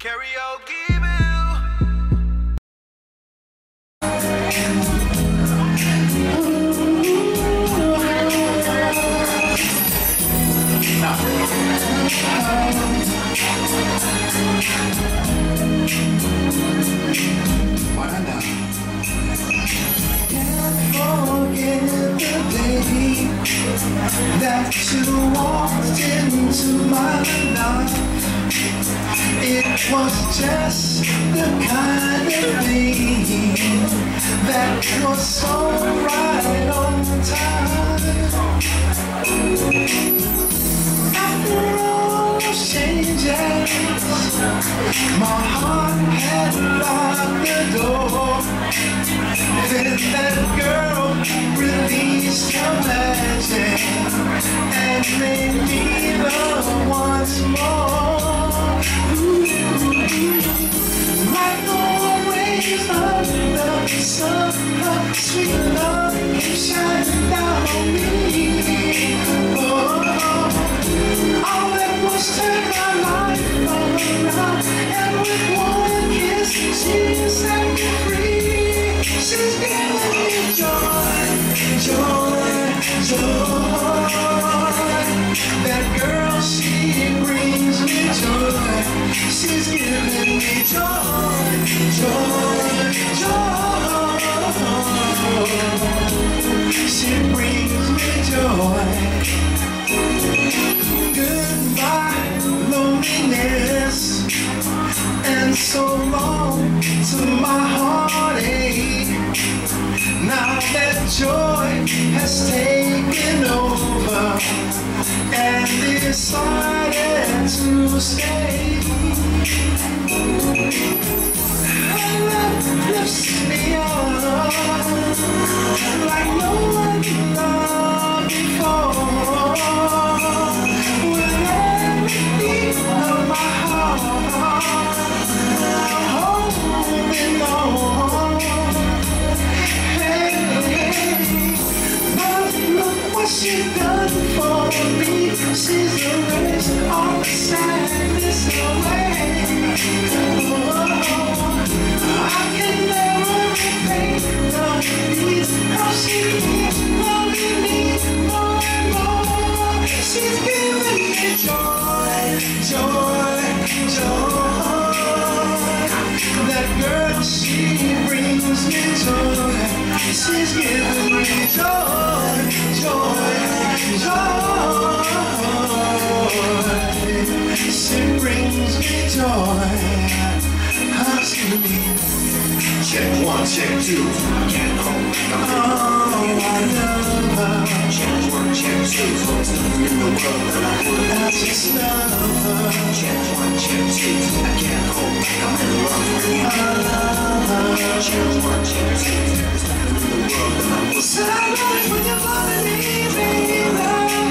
Karaoke that you walked into my life. It was just the kind of thing that was so right on time. After all those changes, my heart had locked the door. Then that girl released her magic and made me love once more. Like always under the sun, her sweet love came shining down on me. All that was turned my life around, and with one kiss she set me free. She's giving me joy, joy, joy. That girl, she brings me joy. She's giving me joy, joy, joy. She brings me joy. Goodbye, loneliness, and so long to my heartache. Now that joy has taken over and decided to stay, her love lifts me up like no one loved before. With every beat of my heart, I'm holding on. She done for me. She's erased all the sadness away. I can never repay the needs, 'cause she keeps loving me more and more. She's giving me joy, joy, joy. That girl, she brings me joy. She's giving me joy, joy, joy. She brings me joy. Check one, check two. I can't hold back. I love her. Check one, check two. There's nothing in the world that I wouldn't just love her. Check one, check two. I can't hold back. I'm in love with you. I love her. Check one, check two. There's nothing in the world that I wouldn't. Said I love when you're loving me, baby.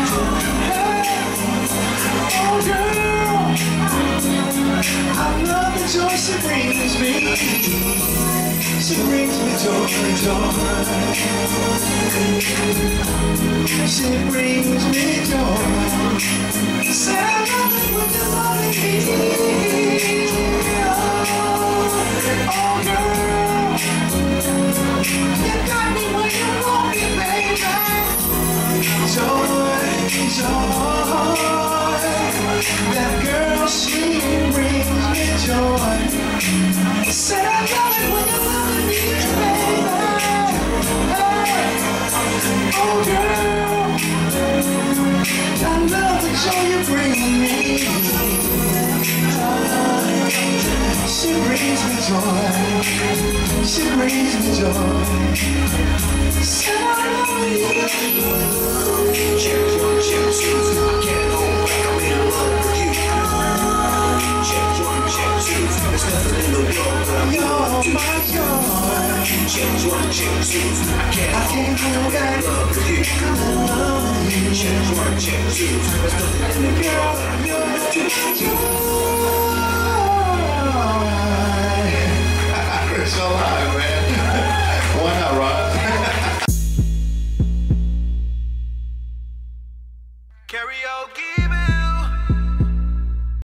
Oh girl, I love the joy she brings me. She brings me joy, joy. She brings me joy. Said I love it when you're loving me. Oh girl, you got me when you want me, baby. Joy, joy. That girl, she brings me joy. Said I love it when you're loving me, baby. Oh girl, I love the joy you bring me. She brings me joy. She brings me joy. Said I love you. Check one, check two. I can't hold back. I'm in love with you. Check one, check two. There's nothing in the world that I wouldn't do. My joy. Check one, check two. I can't hold back. I'm in love with you. Check one, check two. There's nothing in the world that I wouldn't do. Crenshaw live, man. Why not, Rob?